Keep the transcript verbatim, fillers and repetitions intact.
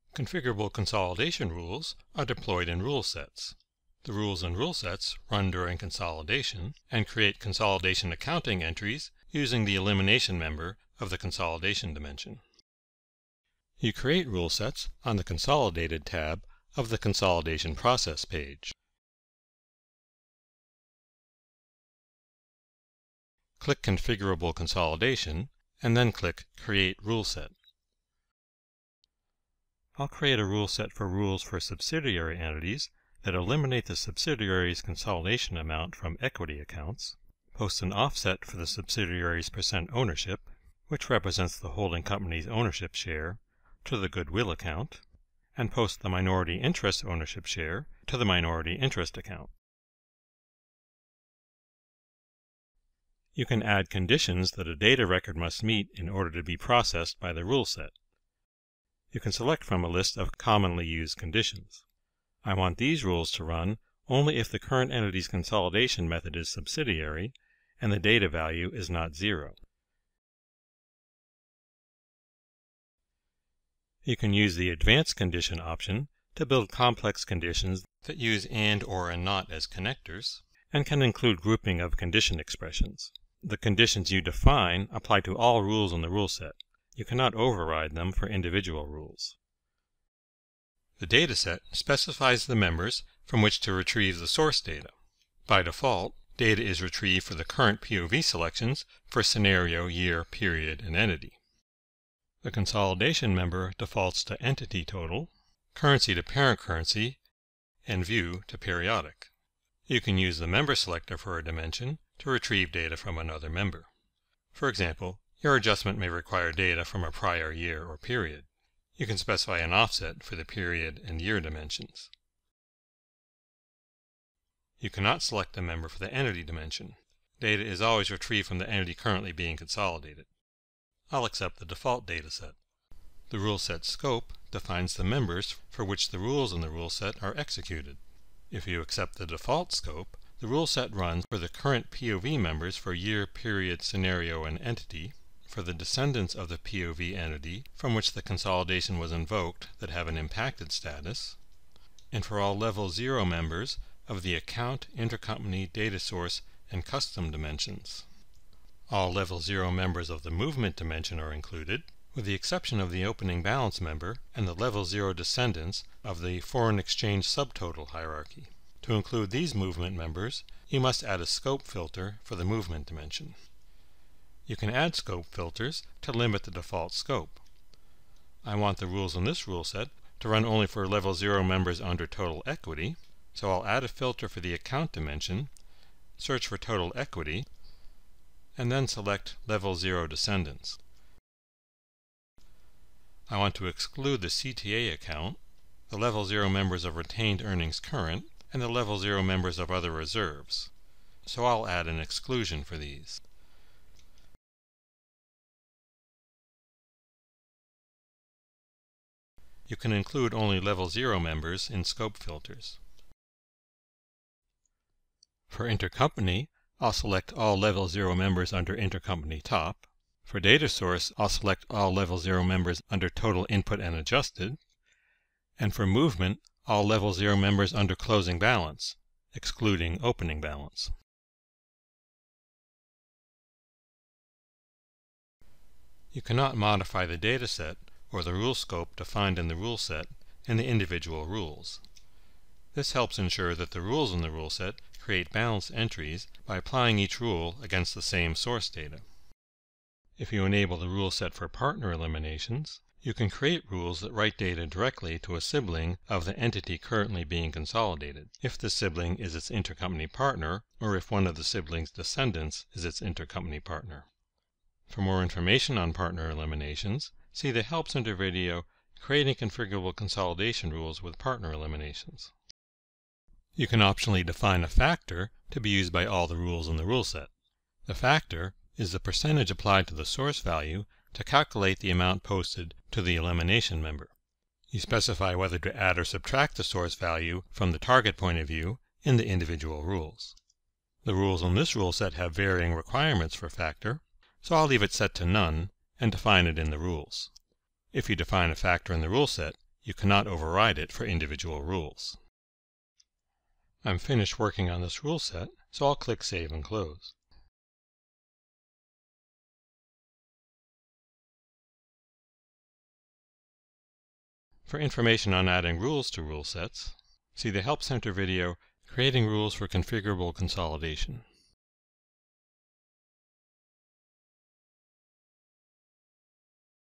Configurable consolidation rules are deployed in rule sets. The rules and rule sets run during consolidation and create consolidation accounting entries using the elimination member of the consolidation dimension. You create rule sets on the Consolidated tab of the Consolidation Process page. Click Configurable Consolidation and then click Create Rule Set. I'll create a rule set for rules for subsidiary entities that eliminate the subsidiary's consolidation amount from equity accounts, post an offset for the subsidiary's percent ownership, which represents the holding company's ownership share, to the goodwill account, and post the minority interest ownership share to the minority interest account. You can add conditions that a data record must meet in order to be processed by the rule set. You can select from a list of commonly used conditions. I want these rules to run only if the current entity's consolidation method is subsidiary and the data value is not zero. You can use the Advanced Condition option to build complex conditions that use and, or, and not as connectors, and can include grouping of condition expressions. The conditions you define apply to all rules in the rule set. You cannot override them for individual rules. The dataset specifies the members from which to retrieve the source data. By default, data is retrieved for the current P O V selections for scenario, year, period, and entity. The consolidation member defaults to entity total, currency to parent currency, and view to periodic. You can use the member selector for a dimension to retrieve data from another member. For example, your adjustment may require data from a prior year or period. You can specify an offset for the period and year dimensions. You cannot select a member for the entity dimension. Data is always retrieved from the entity currently being consolidated. I'll accept the default dataset. The rule set scope defines the members for which the rules in the rule set are executed. If you accept the default scope, the rule set runs for the current P O V members for year, period, scenario, and entity, for the descendants of the P O V entity from which the consolidation was invoked that have an impacted status, and for all level zero members of the account, intercompany, data source, and custom dimensions. All level zero members of the movement dimension are included, with the exception of the opening balance member and the level zero descendants of the foreign exchange subtotal hierarchy. To include these movement members, you must add a scope filter for the movement dimension. You can add scope filters to limit the default scope. I want the rules in this rule set to run only for level zero members under total equity, so I'll add a filter for the account dimension, search for total equity, and then select level zero descendants. I want to exclude the C T A account, the level zero members of retained earnings current, and the level zero members of other reserves, so I'll add an exclusion for these. You can include only level zero members in scope filters. For intercompany, I'll select all level zero members under intercompany top. For data source, I'll select all level zero members under total input and adjusted. And for movement, all level zero members under closing balance, excluding opening balance. You cannot modify the dataset or the rule scope defined in the rule set in the individual rules. This helps ensure that the rules in the rule set create balanced entries by applying each rule against the same source data. If you enable the rule set for partner eliminations, you can create rules that write data directly to a sibling of the entity currently being consolidated, if the sibling is its intercompany partner, or if one of the sibling's descendants is its intercompany partner. For more information on partner eliminations, see the Help Center video, Creating Configurable Consolidation Rules with Partner Eliminations. You can optionally define a factor to be used by all the rules in the rule set. The factor is the percentage applied to the source value to calculate the amount posted to the elimination member. You specify whether to add or subtract the source value from the target point of view in the individual rules. The rules in this rule set have varying requirements for factor, so I'll leave it set to none and define it in the rules. If you define a factor in the rule set, You cannot override it for individual rules. I'm finished working on this rule set, so I'll click Save and Close. For information on adding rules to rule sets, see the Help Center video, Creating Rules for Configurable Consolidation.